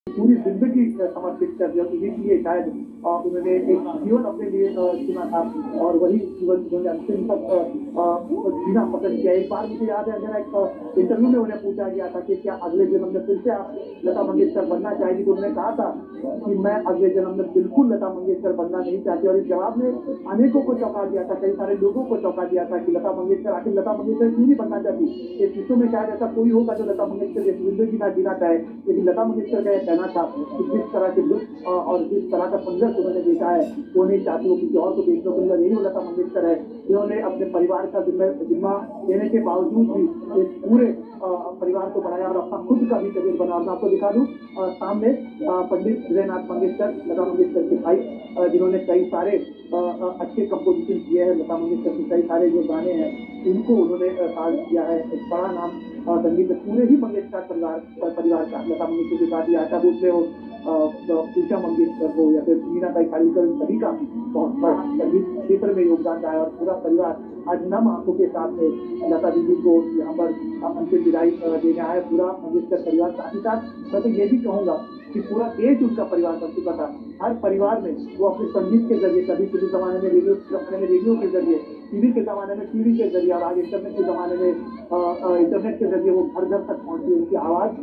पूरी जिंदगी समर्पित कर दिया। उन्हीं के लिए शायद उन्होंने एक जीवन अपने लिए चुना था और वही जीवन उन्होंने अंतिम तक जीना पसंद किया। एक बार मुझे याद है, मेरा एक इंटरव्यू में उन्हें पूछा गया था कि क्या अगले जन्म में फिर से आप लता मंगेशकर बनना चाहेगी, तो उन्होंने कहा था कि मैं अगले जन्म में बिल्कुल लता मंगेशकर बनना नहीं चाहती। और इस जवाब ने अनेकों को चौंका दिया था, कई सारे लोगों को चौंका दिया था कि लता मंगेशकर आखिर लता मंगेशकर क्यों नहीं बनना चाहती। इस विश्व में शायद ऐसा कोई होगा जो लता मंगेशकर जैसी जिंदगी ना जीना चाहे, लेकिन लता मंगेशकर का यह कहना था कि जिस तरह के दुख और जिस तरह का संघर्ष उन्होंने देखा है वो नहीं चाहती वो किसी और को देखने को मिला। यही वो लता मंगेशकर है जिन्होंने अपने परिवार का जिम्मा लेने के बावजूद भी इस पूरे परिवार को बढ़ाया और अपना खुद का भी करियर बना। और मैं आपको दिखा दूं सामने पंडित हृदयनाथ मंगेशकर, लता मंगेशकर के भाई, जिन्होंने कई सारे अच्छे कंपोजिशन किए हैं। लता मंगेशकर के कई सारे जो गाने हैं उनको उन्होंने साथ किया है। एक बड़ा नाम संगीत पूरे ही मंगेशकर परिवार का, लता मंगेशकर के साथ ही आशा भोसले हो, उषा मंगेशकर हो या फिर मीराबाई खाड़ीकर, सभी का बहुत बड़ा संगीत क्षेत्र में योगदान रहा है। और पूरा परिवार आज नम आंखों के साथ में लता दीदी को यहाँ पर अंतिम विदाई देने आया है। पूरा मंगेशकर परिवार, साथ ही साथ मैं तो ये भी कहूँगा कि पूरा देश उनका परिवार बन चुका था। हर परिवार में वो अपने संगीत के जरिए, कभी किसी जमाने में रेडियो के जरिए, टीवी के जमाने में टीवी के जरिए, और आज इंटरनेट के जमाने में इंटरनेट के जरिए वो घर घर तक पहुंची। उनकी आवाज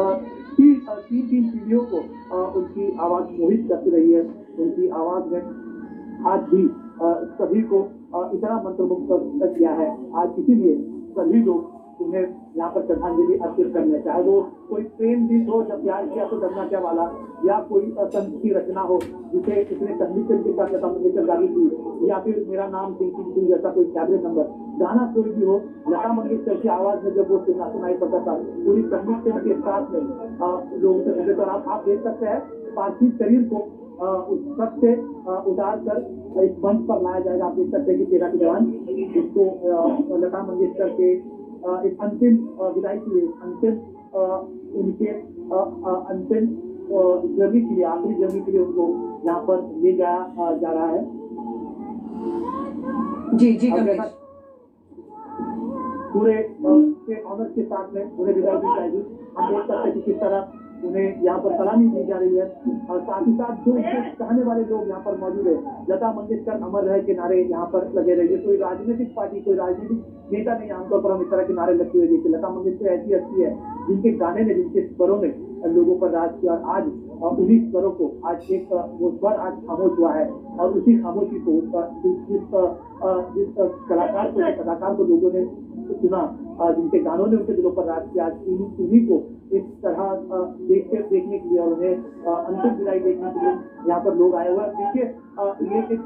तीन पीढ़ियों को उनकी आवाज मोहित करती रही है। उनकी आवाज ने आज भी सभी को इतना मंत्रमुग्ध किया है। आज इसीलिए सभी लोग उन्हें यहाँ पर श्रद्धांजलि अर्पित करने, चाहे वो कोई प्रेम गीत हो, जब प्यार किया तो डरना क्या वाला, या कोई संत की रचना हो जिसे किसने संगीत के साथ लता मंगेशकर गाई थी, या फिर मेरा नाम सिंह जैसा कोई कैबरेट नंबर, गाना कोई भी हो, लता मंगेशकर की आवाज में जब वो सुनाई पड़ता था पूरी संगीत के साथ में लोगों से मिले। तो आप देख सकते हैं पार्थिव शरीर को उस ट्रक से उतार कर इस मंच पर लाया जाएगा। आप देख सकते हैं कि 13 के जवान जिसको लता मंगेशकर के एक अंतिम विदाई के लिए, उनके अंतिम जर्नी के लिए, आखिरी जर्नी के लिए उनको यहाँ पर ले जाया जा रहा है। जी कमलेश, पूरे के ऑनर के साथ में उन्हें विदाई दी जाएगी। हम देख सकते हैं कि किस तरह उन्हें यहाँ पर सलामी दी जा रही है। और साथ ही साथ जो चाहने वाले लोग यहाँ पर मौजूद है, लता मंगेशकर अमर रहे के नारे यहाँ पर लगे रहिए। कोई राजनीतिक पार्टी, कोई राजनीतिक नेता नहीं, आमतौर पर हम इस तरह के नारे लगते हुए देखते। लता मंगेशकर ऐसी हस्ती है जिनके गाने ने, जिनके स्वरों ने लोगों पर राज किया। और आज उन्हीं स्वरों को आज एक वो स्वर आज खामोश हुआ है, और उसी खामोशी को जिस कलाकार को लोगों ने सुना, जिनके गानों ने उनके दिलों पर राज किया, उन्हीं को इस तरह देखने के लिए और उन्हें अंतिम विदाई देखने के लिए यहाँ पर लोग आए हुए हैं। देखिए ये एक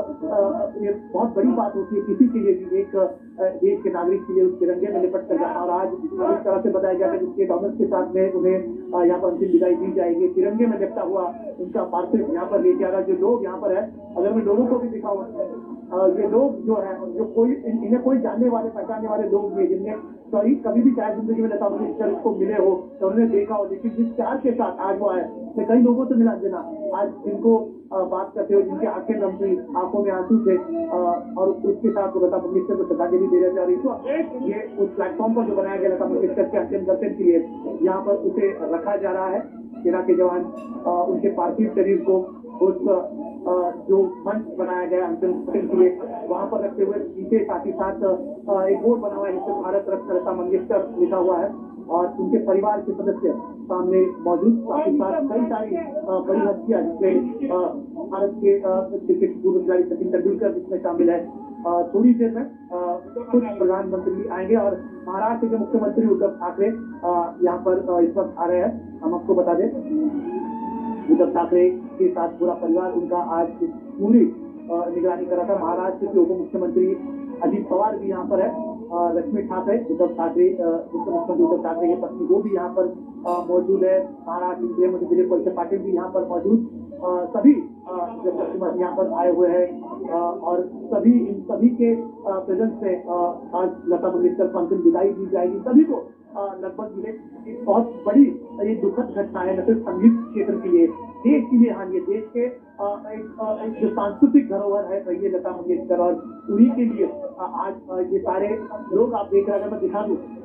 बहुत बड़ी बात होती है किसी के लिए भी, एक देश के नागरिक के लिए उस तिरंगे में लिपट कर जाना। और आज इस तरह से बताया गया कि उसके डॉनर्स के साथ में उन्हें यहाँ पर अंतिम विदाई दी जाएगी। तिरंगे में लिपटा हुआ उनका पार्थिव यहाँ पर लेके आ रहा। जो लोग यहाँ पर है, अगर मैं लोगों को भी दिखाऊँ, ये लोग जो है, जो कोई इन्हें कोई जानने वाले पहचानने वाले लोग भी, जिनने कभी भी शायद जिंदगी में लता मंगेशकर को मिले हो तो उन्होंने देखा हो, लेकिन जिस प्यार के साथ आज वो आए, मैं कई लोगों से मिला देना आज जिनको बात करते हो, जिनकी आंखें नम थी, आंखों में आंसू थे, और उसके साथ लता मंगेशकर को श्रद्धांजलि दे रहे थे। और ये उस प्लेटफॉर्म पर जो बनाया गया लता मंगेशकर के अंतिम दर्शन के लिए, यहाँ पर उसे रखा जा रहा है। 13 के जवान उनके पार्थिव शरीर को उस जो मंच बनाया गया अंतिम दर्शन के लिए वहां पर रखते हुए, पीछे साथ ही साथ एक बोर्ड बना हुआ है जिसमें भारत रत्न लता मंगेशकर लिखा हुआ है, और उनके परिवार के सदस्य सामने मौजूद। साथ ही साथ कई सारी बड़ी हस्तियां, जिसमें भारत के क्रिकेट पूर्व खिलाड़ी सचिन तेंदुलकर जिसमें शामिल है। थोड़ी देर में कुछ प्रधानमंत्री आएंगे और महाराष्ट्र के मुख्यमंत्री उद्धव ठाकरे यहाँ पर इस वक्त आ रहे हैं। हम आपको बता दें, उद्धव ठाकरे के साथ पूरा परिवार उनका आज पूरी निगरानी कर रहा था। महाराष्ट्र के उप मुख्यमंत्री अजित पवार भी यहाँ पर है, लक्ष्मी ठाकरे, उद्धव ठाकरे, मुख्यमंत्री उद्धव ठाकरे की पत्नी वो भी यहाँ पर मौजूद है। महाराष्ट्र गृह मंत्री दिलीप वळसे पाटिल भी यहाँ पर मौजूद, सभी कस्टमर यहाँ पर आए हुए हैं, और इन सभी के प्रेजेंस में आज लता मंगेशकर को अंतिम विदाई दी जाएगी। सभी को लगभग मिले। एक बहुत बड़ी ये दुखद घटना है, न सिर्फ संगीत क्षेत्र के लिए, देश के लिए हानि है। देश के एक जो सांस्कृतिक धरोहर है वही लता मंगेशकर, और उन्हीं के लिए आज ये सारे लोग आप देख रहे हैं। मैं दिखा दूं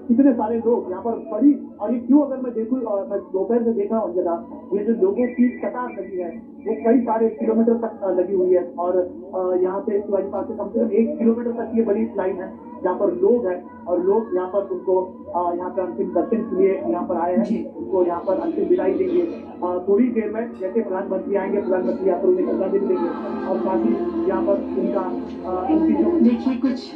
कितने सारे लोग यहाँ पर बड़ी, और ये क्यों अगर मैं देखूँ, मैं दोपहर से देखा हूँ जरा, ये जो लोगों की कतार लगी है वो कई सारे किलोमीटर तक लगी हुई है, और यहाँ पे शिवाजी पार्क से कम 1 किलोमीटर तक ये बड़ी लाइन है जहाँ पर लोग हैं, और लोग यहाँ पर उनको यहाँ पर अंतिम दर्शन के लिए यहाँ पर आए हैं, उनको यहाँ पर अंतिम विदाई देंगे। थोड़ी देर में जैसे प्रधानमंत्री आएंगे, प्रधानमंत्री यहाँ पर उन्हें श्रद्धांजलि देंगे, और साथ ही यहाँ पर उनकी जो देखिए कुछ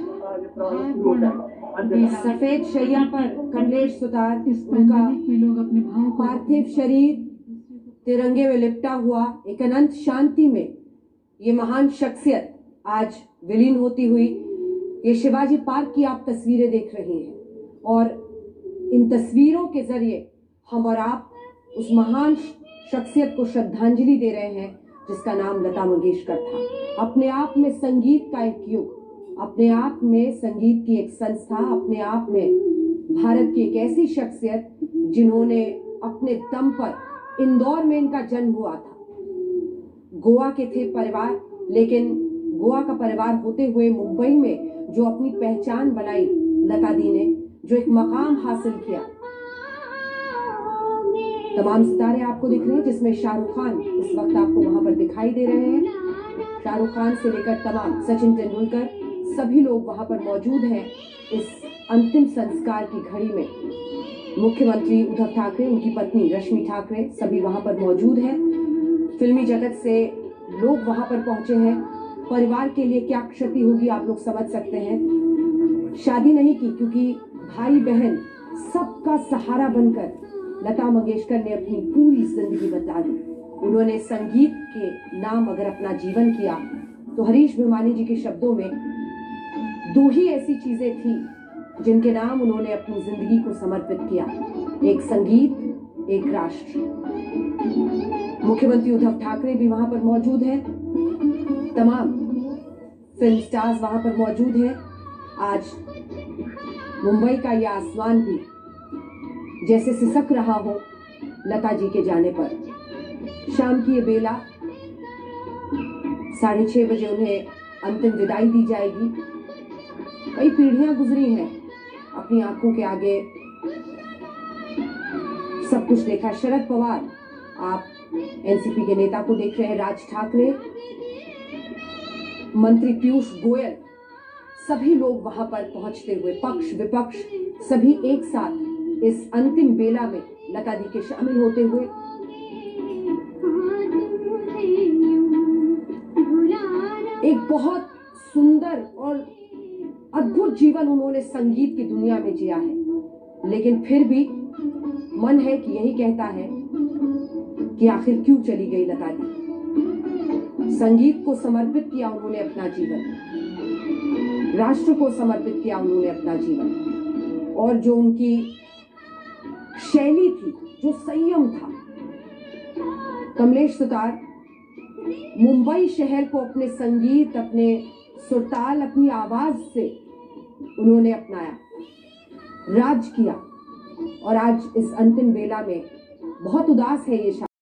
सफेद शैया पर कमलेश सुतार, उनका लोग अपने भाव पार्थिव शरीर तिरंगे में लिपटा हुआ एक अनंत शांति में ये महान शख्सियत आज विलीन होती हुई, ये शिवाजी पार्क की आप तस्वीरें देख रही हैं, और इन तस्वीरों के जरिए हम और आप उस महान शख्सियत को श्रद्धांजलि दे रहे हैं जिसका नाम लता मंगेशकर था। अपने आप में संगीत का एक युग, अपने आप में संगीत की एक संस्था, अपने आप में भारत की एक ऐसी शख्सियत जिन्होंने अपने दम पर, इंदौर में इनका जन्म हुआ था, गोवा के थे परिवार, लेकिन गोवा का परिवार होते हुए मुंबई में जो अपनी पहचान बनाई लता दी ने, जो एक मकाम हासिल किया। तमाम सितारे आपको दिख रहे हैं, जिसमें शाहरुख खान इस वक्त आपको वहां पर दिखाई दे रहे हैं। शाहरुख खान से लेकर तमाम, सचिन तेंदुलकर, सभी लोग वहां पर मौजूद हैं इस अंतिम संस्कार की घड़ी में। मुख्यमंत्री उद्धव ठाकरे, उनकी पत्नी रश्मि ठाकरे, सभी वहां पर मौजूद हैं। फिल्मी जगत से लोग वहां पर पहुंचे हैं। परिवार के लिए क्या क्षति होगी आप लोग समझ सकते हैं। शादी नहीं की क्योंकि भाई बहन सबका सहारा बनकर लता मंगेशकर ने अपनी पूरी जिंदगी बता दी। उन्होंने संगीत के नाम अगर अपना जीवन किया तो हरीश भिमानी जी के शब्दों में दो ही ऐसी चीजें थी जिनके नाम उन्होंने अपनी जिंदगी को समर्पित किया, एक संगीत, एक राष्ट्र। मुख्यमंत्री उद्धव ठाकरे भी वहां पर मौजूद हैं, तमाम फिल्म स्टार्स वहां पर मौजूद हैं। आज मुंबई का यह आसमान भी जैसे सिसक रहा हो लता जी के जाने पर। शाम की ये बेला, 6:30 बजे उन्हें अंतिम विदाई दी जाएगी। कई पीढ़ियां गुजरी हैं, अपनी आंखों के आगे सब कुछ देखा। शरद पवार, आप एनसीपी के नेता को देख रहे हैं, राज ठाकरे, मंत्री पीयूष गोयल, सभी लोग वहां पर पहुंचते हुए, पक्ष विपक्ष सभी एक साथ इस अंतिम बेला में लता दी के शामिल होते हुए। एक बहुत सुंदर और अद्भुत जीवन उन्होंने संगीत की दुनिया में जिया है, लेकिन फिर भी मन है कि यही कहता है कि आखिर क्यों चली गई लता दी। संगीत को समर्पित किया उन्होंने अपना जीवन, राष्ट्र को समर्पित किया उन्होंने अपना जीवन, और जो उनकी शैली थी, जो संयम था। कमलेश सुतार मुंबई शहर को अपने संगीत, अपने सुरताल, अपनी आवाज से उन्होंने अपनाया, राज किया, और आज इस अंतिम बेला में बहुत उदास है ये